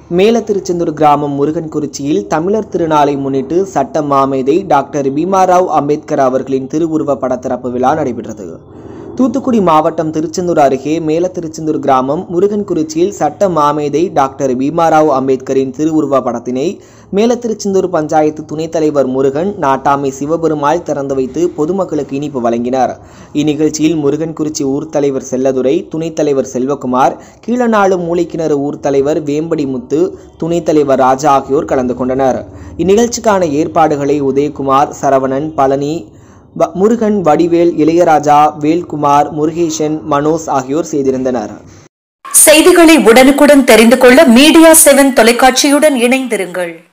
மேலத்திருச்செந்தூர் கிராமம் முருகன்குறிச்சியில் தமிழர் திருநாளை முன்னிட்டு சட்ட மாமேதை டாக்டர் பீமாராவ் அம்பேத்கர் அவர்களின் திருவுருவ படத்திறப்பு விழா நடைபெற்றது. தூத்துக்குடி மாவட்டம் திருச்செந்தூர் அருகே மேலத்திருச்செந்தூர் கிராமம் முருகன்குறிச்சியில் சட்ட மாமேதை டாக்டர் பீமாராவ் அம்பேத்கரின் திருவுருவ படத்தினை மேலத்திருச்செந்தூர் பஞ்சாயத்து துணைத் தலைவர் முருகன், நாட்டாமை சிவபெருமாள் திறந்து வைத்து பொதுமக்களுக்கு இனிப்பு வழங்கினார். இந்நிகழ்ச்சியில் முருகன்குறிச்சி ஊர் தலைவர் செல்லதுரை, துணைத் தலைவர் செல்வகுமார், கீழநாடு மூளைக்கிணறு ஊர் தலைவர் வேம்படி முத்து, துணைத் தலைவர் ராஜா ஆகியோர் கலந்து கொண்டனர். இந்நிகழ்ச்சிக்கான ஏற்பாடுகளை உதயகுமார், சரவணன், பழனி, முருகன், வடிவேல், இளையராஜா, வேல்குமார், முருகேசன், மனோஸ் ஆகியோர் செய்திருந்தனர். செய்திகளை உடனுக்குடன் தெரிந்து கொள்ள மீடியா 7 தொலைக்காட்சியுடன் இணைந்திருங்கள்.